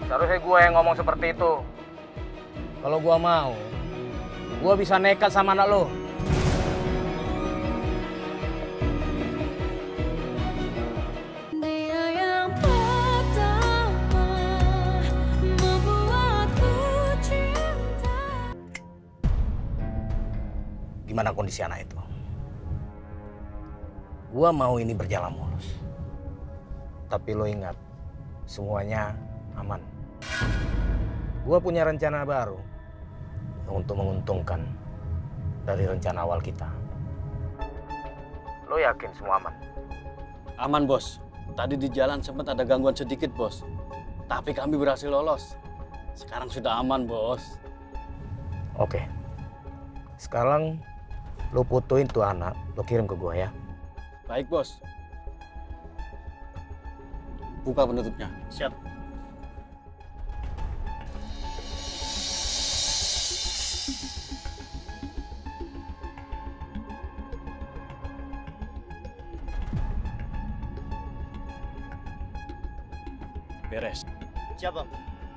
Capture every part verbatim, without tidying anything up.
Seharusnya gue yang ngomong seperti itu. Kalau gue mau, gue bisa nekat sama anak lo. Gimana kondisi anak itu? Gua mau ini berjalan mulus. Tapi lo ingat, semuanya aman. Gua punya rencana baru untuk menguntungkan dari rencana awal kita. Lo yakin semua aman? Aman, Bos. Tadi di jalan sempat ada gangguan sedikit, Bos. Tapi kami berhasil lolos. Sekarang sudah aman, Bos. Oke. Sekarang lo fotoin tuh anak, lo kirim ke gua ya. Baik, Bos. Buka penutupnya. Siap. Beres. Siap, Bang.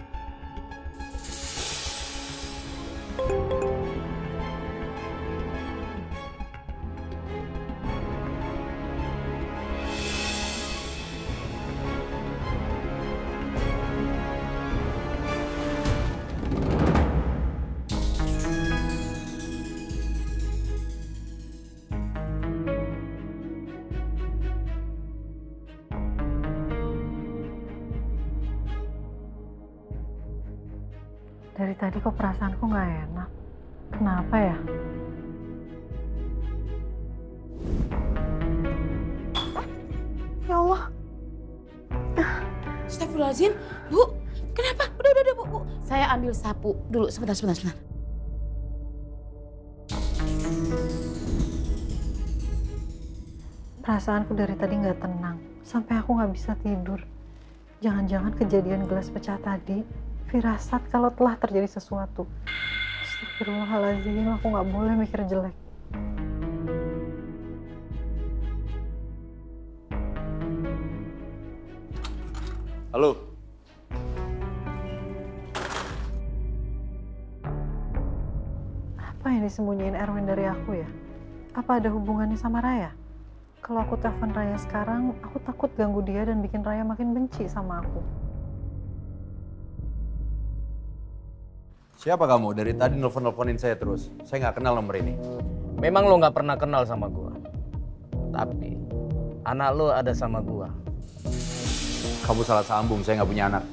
Dari tadi kok perasaanku nggak enak. Kenapa ya? Ya Allah. Astagfirullahaladzim. Bu, kenapa? Udah, udah, udah, Bu, Bu. Saya ambil sapu dulu. Sebentar, sebentar, sebentar. Perasaanku dari tadi nggak tenang. Sampai aku nggak bisa tidur. Jangan-jangan kejadian gelas pecah tadi firasat kalau telah terjadi sesuatu. Astagfirullahaladzim, aku nggak boleh mikir jelek. Halo. Apa yang disembunyiin Erwin dari aku ya? Apa ada hubungannya sama Raya? Kalau aku telepon Raya sekarang, aku takut ganggu dia dan bikin Raya makin benci sama aku. Siapa kamu? Dari tadi nelfon-nelfonin saya terus. Saya nggak kenal nomor ini. Memang lo nggak pernah kenal sama gua. Tapi anak lo ada sama gua. Kamu salah sambung, saya nggak punya anak.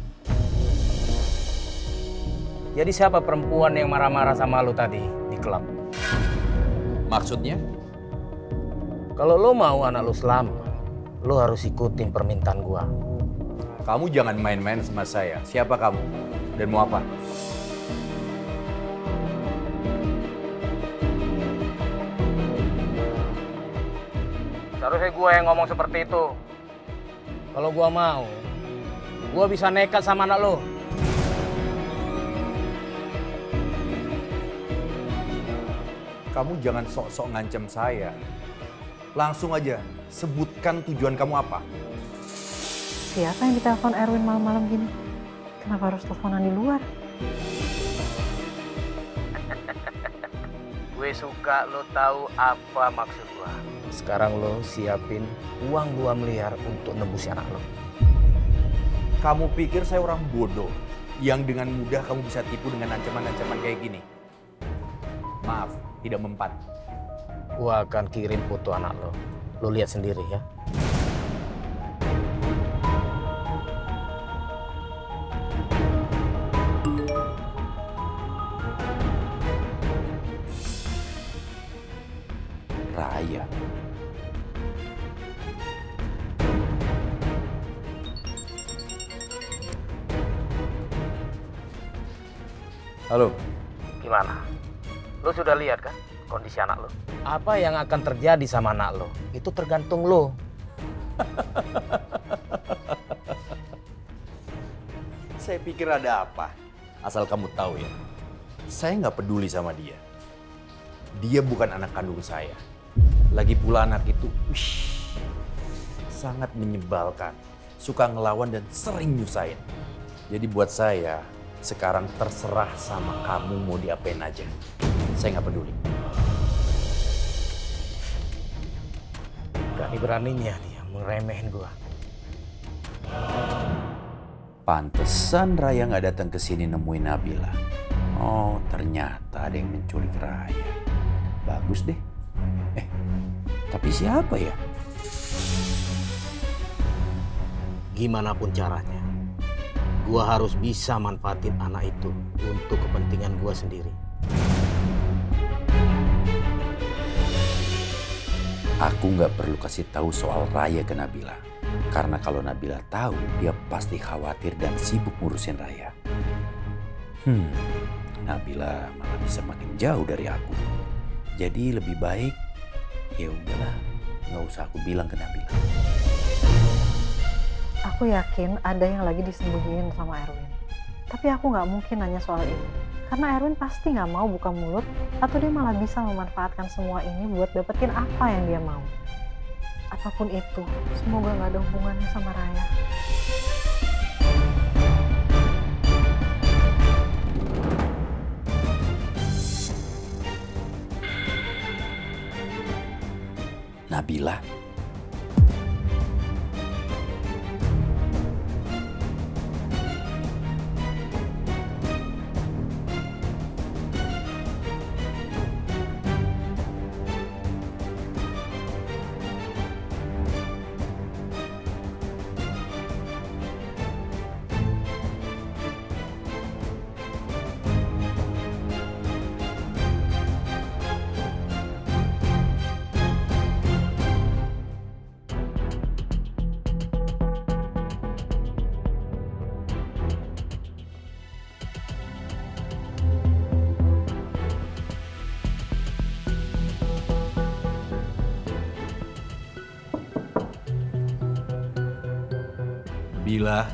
Jadi siapa perempuan yang marah-marah sama lo tadi di klub? Maksudnya? Kalau lo mau anak lo selamat, lo harus ikutin permintaan gua. Kamu jangan main-main sama saya. Siapa kamu? Dan mau apa? Seharusnya gue yang ngomong seperti itu. Kalau gue mau, gue bisa nekat sama anak lo. Kamu jangan sok-sok ngancam saya. Langsung aja, sebutkan tujuan kamu apa. Siapa yang ditelepon Erwin malam-malam gini? Kenapa harus teleponan di luar? Gue suka lo tahu apa maksud gue. Sekarang lo siapin uang dua miliar untuk nebus anak lo. Kamu pikir saya orang bodoh yang dengan mudah kamu bisa tipu dengan ancaman-ancaman kayak gini? Maaf, tidak mempan. Gue akan kirim foto anak lo. Lo lihat sendiri ya. Raya. Halo. Gimana? Lo sudah lihat kan kondisi anak lo? Apa yang akan terjadi sama anak lo? Itu tergantung lo. Saya pikir ada apa. Asal kamu tahu ya, saya nggak peduli sama dia. Dia bukan anak kandung saya. Lagi pula anak itu, wish, sangat menyebalkan. Suka ngelawan dan sering nyusahin. Jadi buat saya, sekarang terserah sama kamu mau diapain aja. Saya nggak peduli. Berani-beraninya dia ngeremehin gua. Pantesan Raya nggak datang ke sini nemuin Nabila. Oh, ternyata ada yang menculik Raya. Bagus deh. Eh, tapi siapa ya? Gimana pun caranya, gua harus bisa manfaatin anak itu untuk kepentingan gua sendiri. Aku nggak perlu kasih tahu soal Raya ke Nabila. Karena kalau Nabila tahu, dia pasti khawatir dan sibuk ngurusin Raya. Hmm, Nabila malah bisa makin jauh dari aku. Jadi lebih baik, ya udahlah, nggak usah aku bilang ke Nabila. Aku yakin ada yang lagi disembunyiin sama Erwin. Tapi aku nggak mungkin nanya soal ini. Karena Erwin pasti nggak mau buka mulut, atau dia malah bisa memanfaatkan semua ini buat dapetin apa yang dia mau. Apapun itu, semoga nggak ada hubungannya sama Raya. Nabila. Nabila.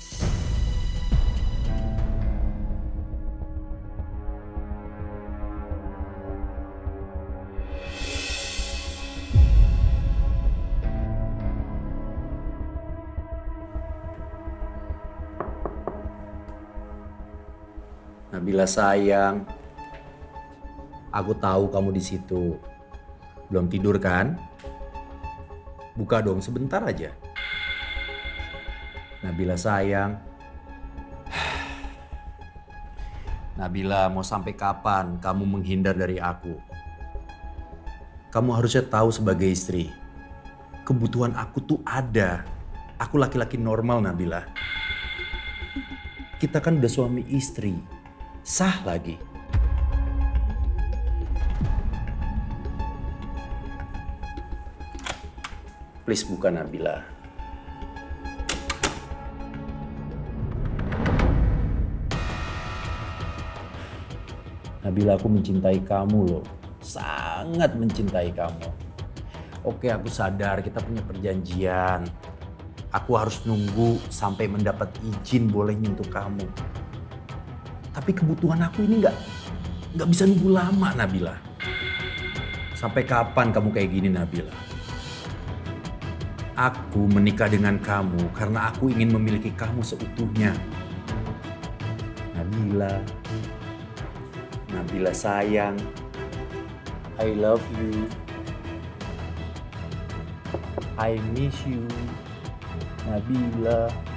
Nabila sayang, aku tahu kamu di situ. Belum tidur kan? Buka dong sebentar aja. Nabila sayang. Nabila, mau sampai kapan kamu menghindar dari aku? Kamu harusnya tahu sebagai istri, kebutuhan aku tuh ada. Aku laki-laki normal, Nabila. Kita kan udah suami istri, sah lagi. Please buka, Nabila. Nabila, aku mencintai kamu loh. Sangat mencintai kamu. Oke, aku sadar kita punya perjanjian. Aku harus nunggu sampai mendapat izin boleh nyentuh kamu. Tapi kebutuhan aku ini nggak nggak bisa nunggu lama, Nabila. Sampai kapan kamu kayak gini, Nabila? Aku menikah dengan kamu karena aku ingin memiliki kamu seutuhnya. Nabila. Nabila sayang, I love you, I miss you, Nabila.